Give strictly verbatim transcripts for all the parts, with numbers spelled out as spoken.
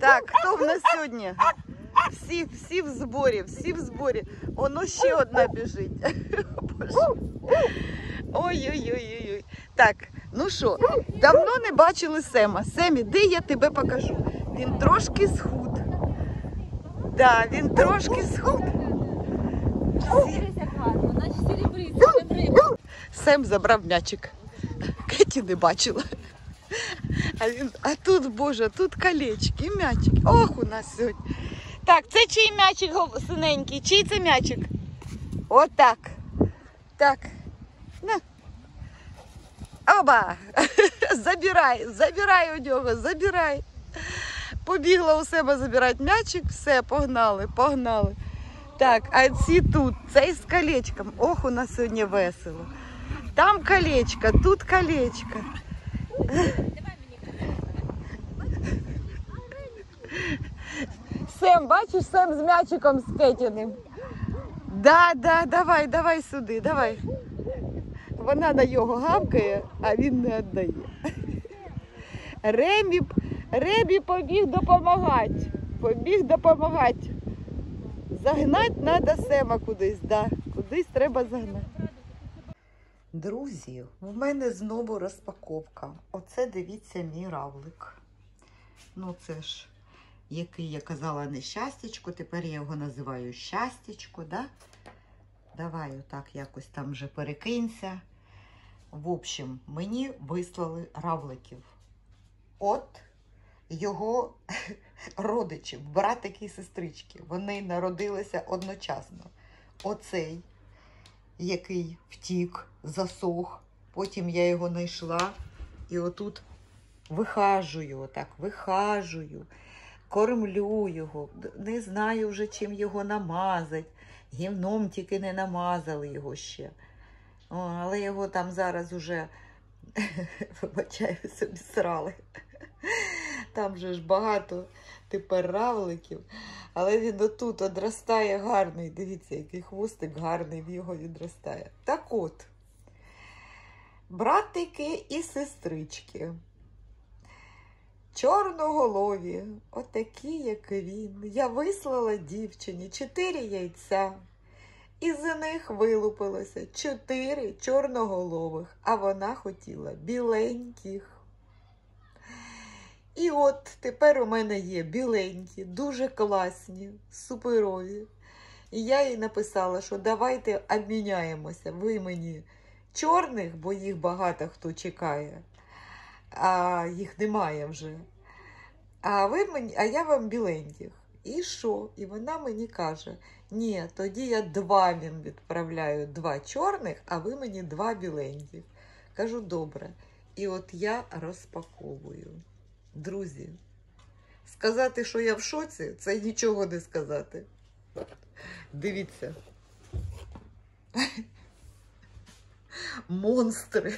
Так, хто в нас сьогодні? Всі, всі в зборі, всі в зборі. Воно ще одна біжить. Ой-ой-ой-ой. Так, ну що, давно не бачили Сема. Семі, де я тебе покажу? Він трошки схуд. Да, він трошки схуд. Сем забрав м'ячик. Кеті не бачила. А, він, а тут, боже, тут колечки, м'ячики. Ох, у нас сьогодні. Так, це чий м'ячик синенький? Чий це м'ячик? Отак. Так. На. Оба! Забирай, забирай у нього, забирай. Побігла у себе забирати м'ячик, все, погнали, погнали. Так, а ці тут, цей з колечком. Ох, у нас сьогодні весело. Там колечко, тут колечко. Сем, бачиш, Сем з м'ячиком з Кетіним. Да, да, давай, давай сюди, давай. Вона на його гавкає, а він не віддає. Ремі, Ремі побіг допомагати. Побіг допомагати. Загнати треба Сема кудись, да. Кудись треба загнати. Друзі, в мене знову розпаковка. Оце, дивіться, мій равлик. Ну, це ж, який я казала, не щастячко, тепер я його називаю щастячко, да? Давай отак якось там вже перекинься. В общем, мені вислали равликів. От його родичів, братики і сестрички. Вони народилися одночасно. Оцей, який втік, засох. Потім я його знайшла і отут вихажую, отак, вихажую, кормлю його. Не знаю вже, чим його намазати. Гівном тільки не намазали його ще. О, але його там зараз уже, вибачаюсь, обісрали. Там же ж багато тепер равликів. Але він отут одростає гарний. Дивіться, який хвостик гарний в його відростає. Так от, братики і сестрички. Чорноголові, отакі, як він. Я вислала дівчині чотири яйця. Із них вилупилося чотири чорноголових, а вона хотіла біленьких. І от тепер у мене є біленькі, дуже класні, суперові. І я їй написала, що давайте обміняємося. Ви мені чорних, бо їх багато хто чекає, а їх немає вже. А, ви мені, а я вам біленьких. І що? І вона мені каже, ні, тоді я два вам відправляю, два чорних, а ви мені два біленьких. Кажу, добре. І от я розпаковую. Друзі, сказати, що я в шоці, це нічого не сказати. Дивіться. Монстри.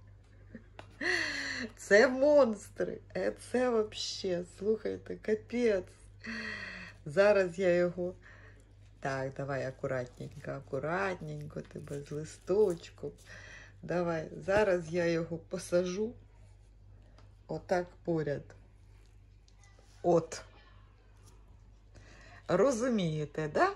Це монстри. Це взагалі, слухайте, капець. Зараз я його... Так, давай акуратненько, акуратненько, тебе з листочком. Давай, зараз я його посажу. Отак поряд. От. Розумієте, да?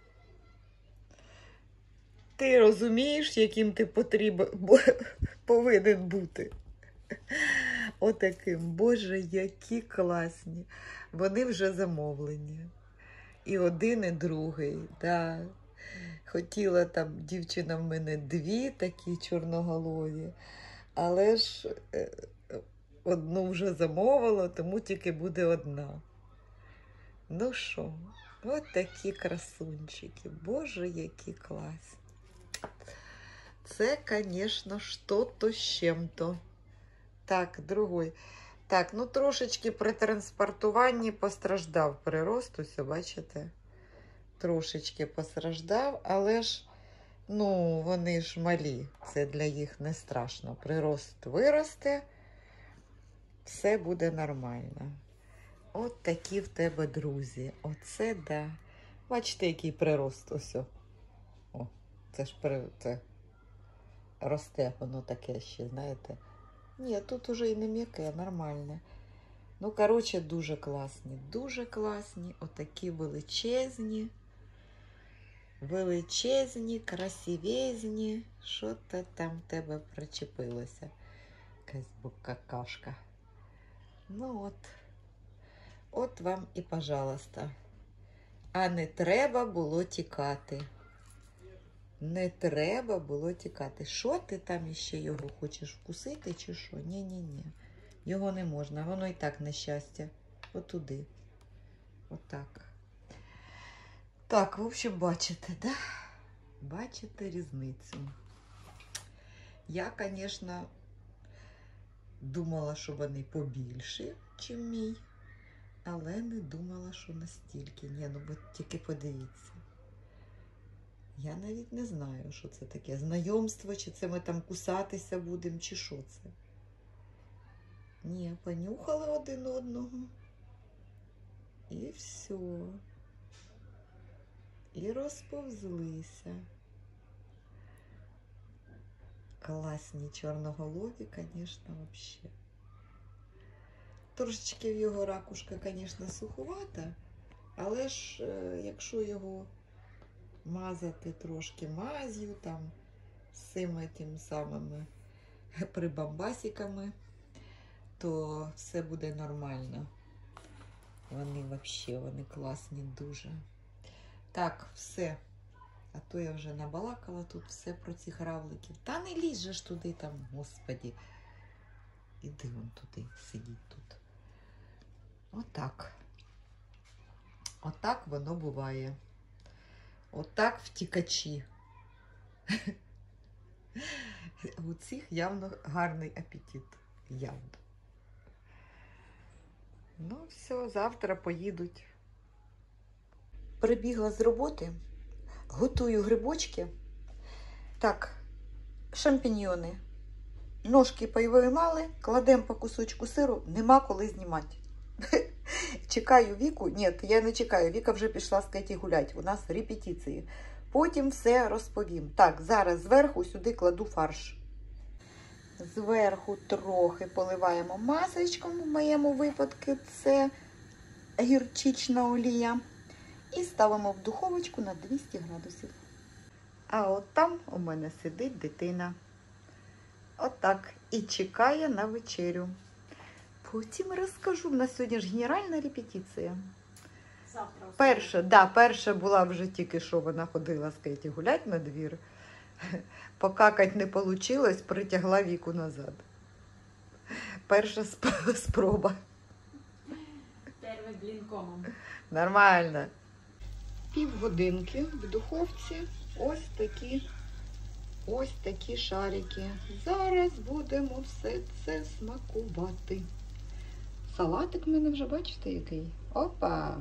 Ти розумієш, яким ти потрібен, повинен бути. Отаким. Боже, які класні. Вони вже замовлені. І один, і другий. Да. Хотіла там дівчина в мене дві такі чорноголові. Але ж одну вже замовила, тому тільки буде одна. Ну що, от такі красунчики. Боже, які класні. Це, звісно, що-то з чим-то. Так, другой. Так, ну трошечки при транспортуванні постраждав прирост, ось, бачите? Трошечки постраждав, але ж, ну, вони ж малі. Це для їх не страшно. Прирост виросте, все буде нормально. От такі в тебе друзі. Оце, да. Бачите, який прирост ось. О, це ж при... це росте воно таке ще, знаєте. Ні, тут уже і не м'яке, нормальне. Ну, коротше, дуже класні, дуже класні, отакі величезні, величезні, красивезні. Що-то там в тебе причепилося, якась какашка. Ну от, от вам і пожалуйста. А не треба було тікати. Не треба було тікати. Що ти там іще його хочеш вкусити чи що? Ні-ні-ні. Його не можна, воно і так нещастя. Отуди. Отак. Так, в общем, бачите, да? Бачите різницю. Я, звісно, думала, що вони побільші, ніж мій. Але не думала, що настільки. Ні, ну бо тільки подивіться. Я навіть не знаю, що це таке. Знайомство, чи це ми там кусатися будемо, чи що це. Ні, понюхали один одного. І все. І розповзлися. Класні чорноголові, звісно, взагалі. Трошечки в його ракушка, звісно, суховата, але ж, якщо його мазати трошки мазью, там, з цими тим самими прибамбасиками, то все буде нормально. Вони взагалі, вони класні дуже. Так, все. А то я вже набалакала тут все про цих равликів. Та не лізь же ж туди там, господі. Іди вон туди, сидіть тут. Отак. Отак воно буває. Отак втікачі. У цих явно гарний апетит. Явно. Ну, все, завтра поїдуть. Прибігла з роботи, готую грибочки. Так, шампіньйони. Ножки повиймали, кладемо по кусочку сиру, нема коли знімати. Чекаю Віку. Ні, я не чекаю. Віка вже пішла з Кеті гуляти. У нас репетиції. Потім все розповім. Так, зараз зверху сюди кладу фарш. Зверху трохи поливаємо масочком, в моєму випадку це гірчична олія. І ставимо в духовочку на двісті градусів. А от там у мене сидить дитина. Отак. І чекає на вечерю. Потім розкажу. У нас сьогодні ж генеральна репетиція. Завтра. Перша, да, перша була вже тільки що вона ходила з Кеті гулять на двір. Покакать не вийшло, притягла Віку назад. Перша спроба. Перший блінкомом. Нормально. Півгодинки в духовці. Ось такі, ось такі шарики. Зараз будемо все це смакувати. Салатик в мене вже, бачите, який? Опа!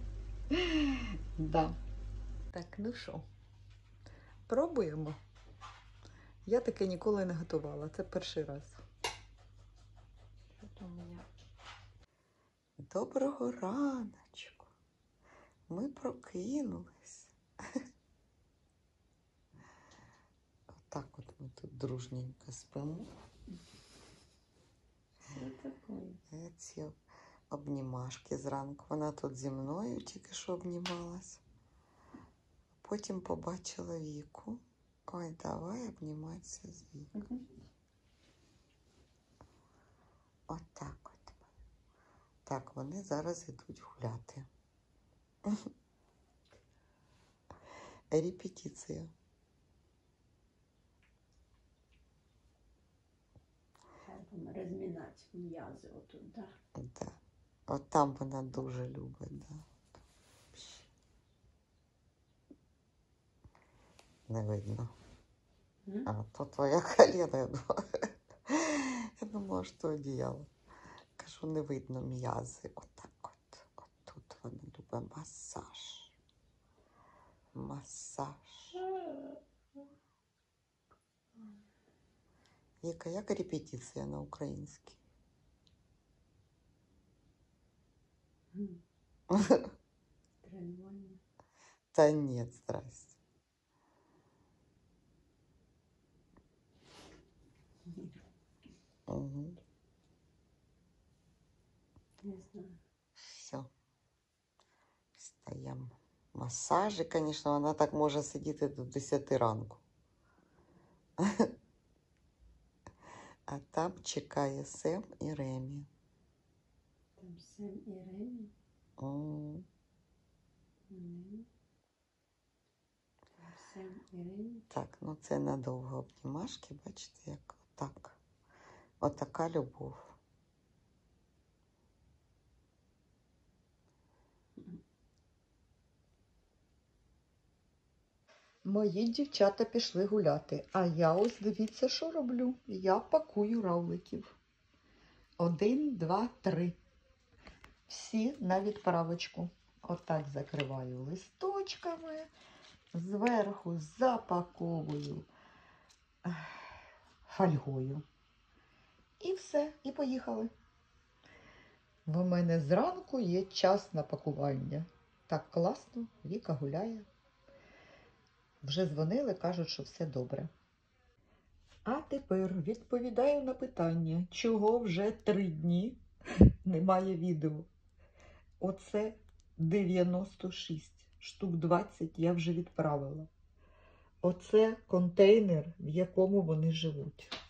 Да. Так, ну що, пробуємо. Я таке ніколи не готувала, це перший раз. Що там у мене? Доброго раночку. Ми прокинулись. Отак от ми тут дружненько спимо. Що таке? Ці обнімашки зранку. Вона тут зі мною тільки що обнімалась. Потім побачила Віку. Ой, давай обніматися з Вікою. Отак от. Так, вони зараз йдуть гуляти. Репетиція. Розмінати м'язи отут, так? Да. От там вона дуже любить, да. Не видно. Mm? А, то твоя коліна, я думала. Я думала, що одіяло. Кажу, не видно м'язи. Отак от. От тут вона любить масаж. Масаж. Яка, як репетиція на українській? Тренування. Та ні, здрасте. Угу. Не знаю. Все. Встаємо. Масажі, звісно, вона так може сидіти до десяти ранку. А там чекає Сем і Ремі. Там Сем і Ремі. М. М. Там Сем і Ремі. Так, ну це надовго обнімашки, бачите, як отак. Отака любов. Мої дівчата пішли гуляти, а я ось дивіться, що роблю. Я пакую равликів. Один, два, три. Всі на відправочку. Отак закриваю листочками, зверху запаковую фольгою. І все, і поїхали. В мене зранку є час на пакування. Так класно, Віка гуляє. Вже дзвонили, кажуть, що все добре. А тепер відповідаю на питання, чого вже три дні немає відео. Оце дев'яносто шість, штук двадцять я вже відправила. Оце контейнер, в якому вони живуть.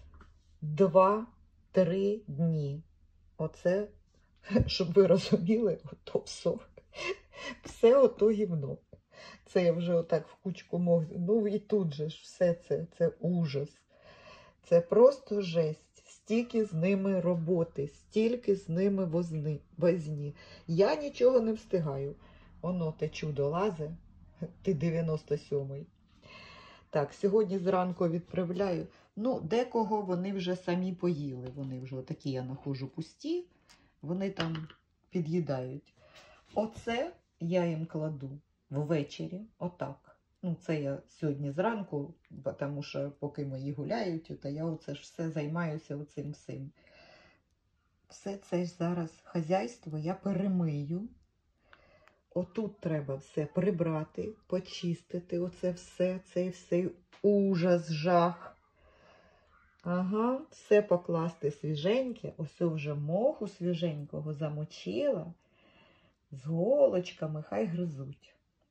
Два-три дні. Оце, щоб ви розуміли, ото все. Все ото гівно. Це я вже отак в кучку мог. Ну і тут же ж все це, це ужас. Це просто жесть. Стільки з ними роботи, стільки з ними возни, возні. Я нічого не встигаю. Оно те чудо лазе, ти дев'яносто сьомий. Так, сьогодні зранку відправляю. Ну, декого вони вже самі поїли. Вони вже такі я нахожу пусті. Вони там під'їдають. Оце я їм кладу ввечері, отак. Ну, це я сьогодні зранку, тому що поки мої гуляють, то я оце ж все займаюся оцим всім. Все це ж зараз хазяйство я перемию. Отут треба все прибрати, почистити, оце все, цей все ужас, жах. Ага, все покласти свіженьке. Ось вже моху свіженького замочила. З голочками, хай гризуть.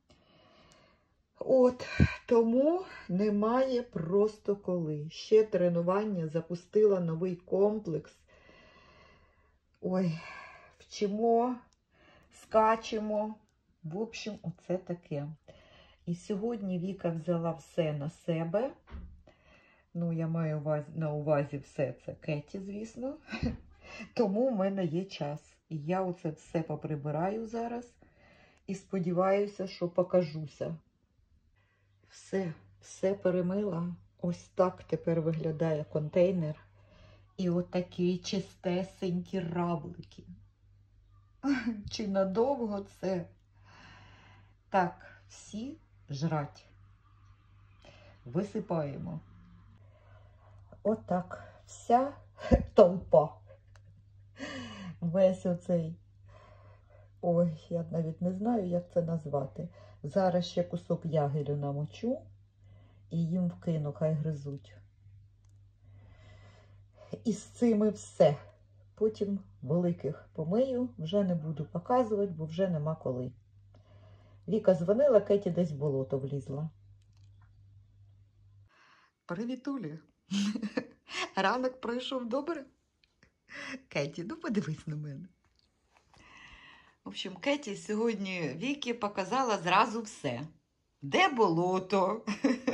От, тому немає просто коли. Ще тренування, запустила новий комплекс. Ой, вчимо, скачемо. В общем, оце таке. І сьогодні Віка взяла все на себе. Ну, я маю на увазі все це Кеті, звісно. Тому в мене є час. І я оце все поприбираю зараз. І сподіваюся, що покажуся. Все, все перемила. Ось так тепер виглядає контейнер. І отакі чистесенькі равлики. Чи надовго це? Так, всі жрать. Висипаємо. Отак вся толпа. Весь оцей. Ой, я навіть не знаю, як це назвати. Зараз ще кусок ягелю намочу і їм вкину, хай гризуть. І з цими все. Потім великих помию, вже не буду показувати, бо вже нема коли. Віка дзвонила, Кеті десь в болото влізла. Привітулі. Ранок пройшов добре? Кеті, ну подивись на мене. В общем, Кеті сьогодні Вікі показала зразу все. Де болото?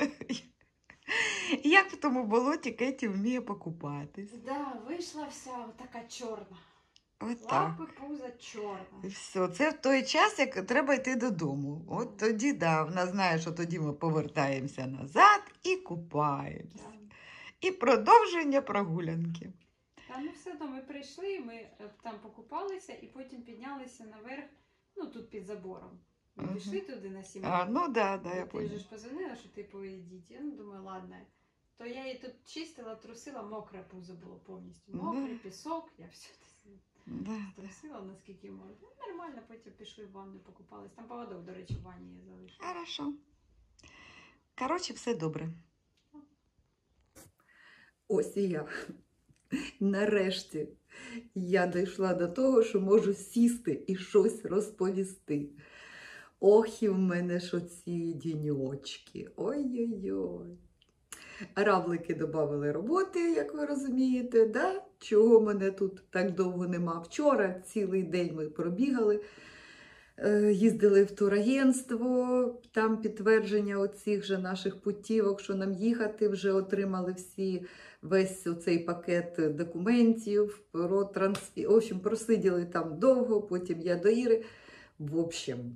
Як в тому болоті Кеті вміє покупатись. Да, вийшла вся така чорна. Отак. Лапи, пузо чорна. І все. Це в той час, як треба йти додому. От тоді, да, вона знає, що тоді ми повертаємося назад і купаємося. Да. І продовження прогулянки. Та ну все одно ми прийшли, ми е, там покупалися і потім піднялися наверх, ну тут під забором. Ми Мгм. пішли туди на сім. А, ну да, да, я Ти поняла. вже ж позвонила, що ти поїдіть. Я ну, думаю, ладно. То я її тут чистила, трусила, мокре пузо було повністю. Да. Мокрий, пісок, я все це Да, да. трусила, наскільки можна. Ну, нормально, потім пішли в ванну, покупались. Там поводок, до речі, в ванні я залишила. Хорошо. Коротше, все добре. Ось і я. Нарешті я дійшла до того, що можу сісти і щось розповісти. Ох, і в мене ж оці діньочки. Ой-ой-ой. Равлики додали роботи, як ви розумієте, да? Чого мене тут так довго нема. Вчора цілий день ми пробігали, їздили в турагентство, там підтвердження оцих же наших путівок, що нам їхати, вже отримали всі, весь оцей пакет документів, про трансфер. В общем, просиділи там довго, потім я до Іри. В общем,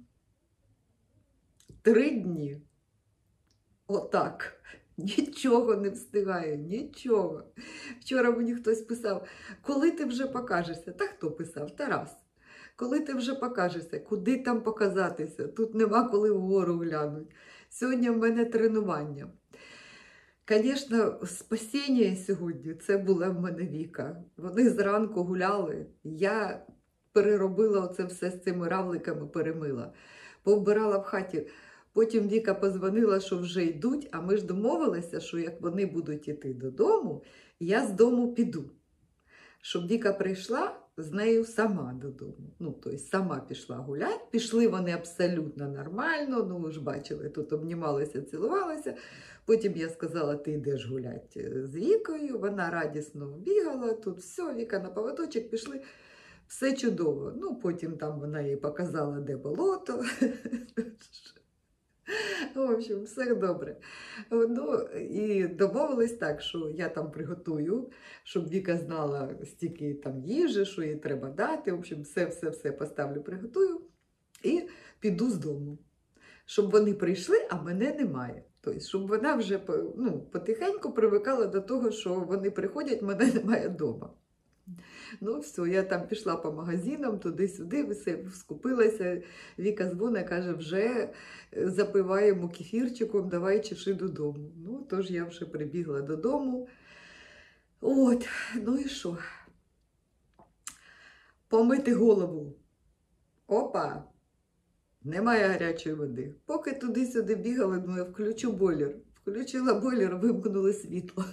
три дні. Отак. Нічого не встигаю, нічого. Вчора мені хтось писав, коли ти вже покажешся? Та хто писав? Тарас. Коли ти вже покажешся? Куди там показатися? Тут нема коли вгору глянути. Сьогодні в мене тренування. Звісно, спасіння сьогодні це була в мене Віка. Вони зранку гуляли, я переробила оце все з цими равликами, перемила. Повбирала в хаті. Потім Віка позвонила, що вже йдуть, а ми ж домовилися, що як вони будуть йти додому, я з дому піду. Щоб Віка прийшла з нею сама додому. Ну, тобто сама пішла гуляти. Пішли вони абсолютно нормально, ну ви ж бачили, тут обнімалися, цілувалися. Потім я сказала, ти йдеш гуляти з Вікою, вона радісно бігала, тут все, Віка на поводочок, пішли. Все чудово. Ну, потім там вона їй показала, де болото. В общем, все добре. Ну, і домовились так, що я там приготую, щоб Віка знала, стільки там їжі, що їй треба дати. В общем, все-все-все поставлю, приготую і піду з дому. Щоб вони прийшли, а мене немає. Тобто, щоб вона вже ну, потихеньку привикала до того, що вони приходять, мене немає вдома. Ну, все, я там пішла по магазинам, туди-сюди, все скупилася. Віка дзвонить, каже, вже запиваємо кефірчиком, давай чеши додому. Ну, тож я вже прибігла додому. От, ну і що? Помити голову. Опа! Немає гарячої води. Поки туди-сюди бігали, думаю, включу бойлер. Включила бойлер, вимкнули світло.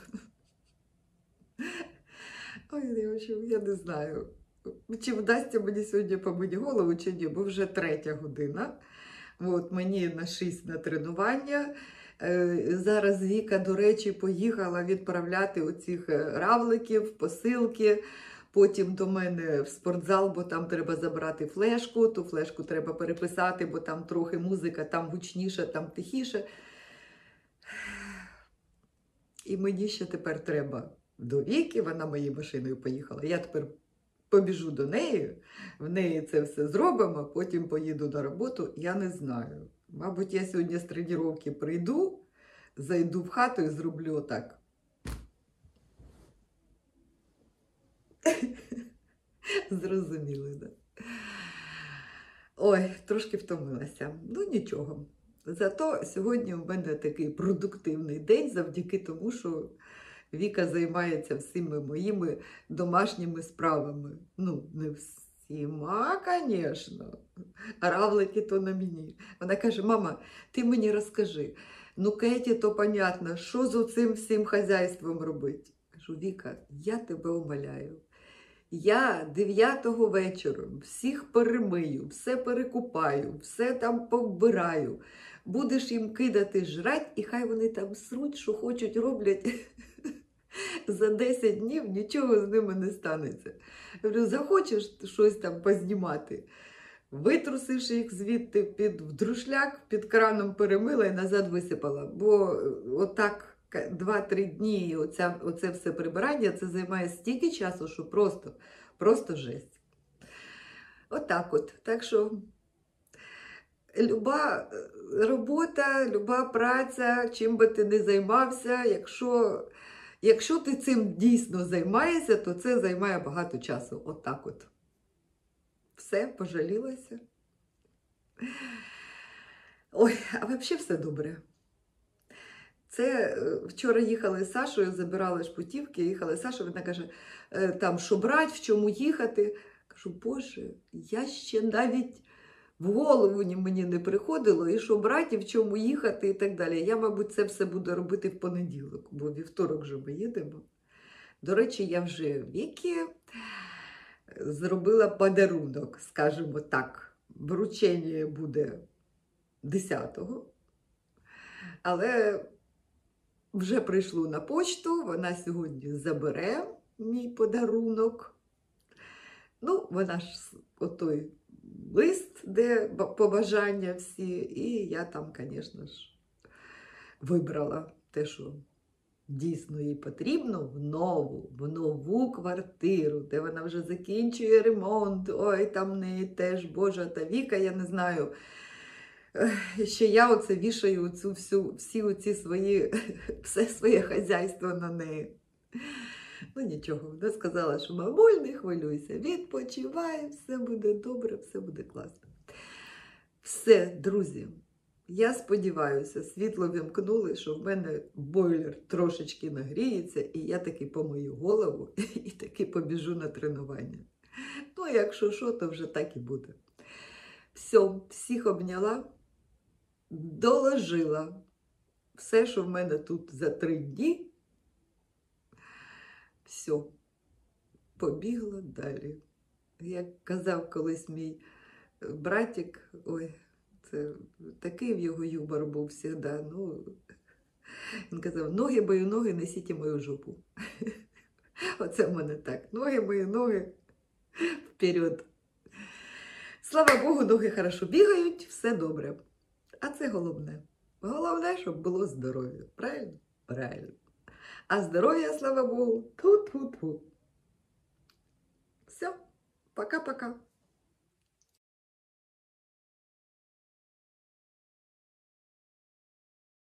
Ой, я не знаю, чи вдасться мені сьогодні помити голову, чи ні, бо вже третя година. От, мені на шість на тренування. Зараз Віка, до речі, поїхала відправляти оцих равликів, посилки. Потім до мене в спортзал, бо там треба забрати флешку. Ту флешку треба переписати, бо там трохи музика, там гучніша, там тихіше. І мені ще тепер треба до Віки, вона моєю машиною поїхала. Я тепер побіжу до неї, в неї це все зробимо, потім поїду на роботу. Я не знаю. Мабуть, я сьогодні з тренування прийду, зайду в хату і зроблю отак. Зрозуміли, да? Ой, трошки втомилася. Ну, нічого. Зато сьогодні у мене такий продуктивний день завдяки тому, що Віка займається всіми моїми домашніми справами. Ну, не всіма, звісно. Равлики то на мені. Вона каже, мама, ти мені розкажи. Ну, Кеті, то понятно, що з цим всім хазяйством робити? Кажу, Віка, я тебе умоляю. Я дев'ятого вечора всіх перемию, все перекупаю, все там повбираю. Будеш їм кидати жрать, і хай вони там сруть, що хочуть, роблять. За десять днів нічого з ними не станеться. Я говорю, захочеш щось там познімати, витрусиш їх звідти під в друшляк, під краном перемила і назад висипала. Бо отак два-три дні оця, оце все прибирання, це займає стільки часу, що просто, просто жесть. Отак от. Так що люба робота, люба праця, чим би ти не займався, якщо, якщо ти цим дійсно займаєшся, то це займає багато часу. Отак от. Все, пожалілася. Ой, а взагалі все добре. Це вчора їхали з Сашою, забирали ж путівки, їхали з Сашою, вона каже, там, що брати, в чому їхати. Кажу, Боже, я ще навіть в голову мені не приходило, і що брати, в чому їхати і так далі. Я, мабуть, це все буду робити в понеділок, бо вівторок вже ми їдемо. До речі, я вже Вікі зробила подарунок, скажімо так. Вручення буде десятого, але вже прийшло на почту, вона сьогодні забере мій подарунок. Ну, вона ж отой лист, де побажання всі, і я там, звісно ж, вибрала те, що дійсно їй потрібно, в нову, в нову квартиру, де вона вже закінчує ремонт. Ой, там в неї теж, Боже, та Віка, я не знаю. Ще я оце вішаю цю всю, всі оці свої, все своє хазяйство на неї. Ну нічого, вона сказала, що мамуль, не хвилюйся, відпочивай, все буде добре, все буде класно. Все, друзі, я сподіваюся, світло вімкнули, що в мене бойлер трошечки нагріється, і я таки помию голову, і таки побіжу на тренування. Ну, якщо що, то вже так і буде. Все, всіх обняла, доложила все, що в мене тут за три дні. Все, побігла далі. Як казав колись мій братик, ой, це такий в його юмор був завжди. Ну, він казав, ноги мої, ноги, несіть мою жопу. Оце в мене так. Ноги мої, ноги, вперед. Слава Богу, ноги хорошо бігають, все добре. А це головне. Головне, щоб було здоров'я. Правильно? Правильно. А здоров'я, слава Богу, ту-ту-ту. Все, пока-пока.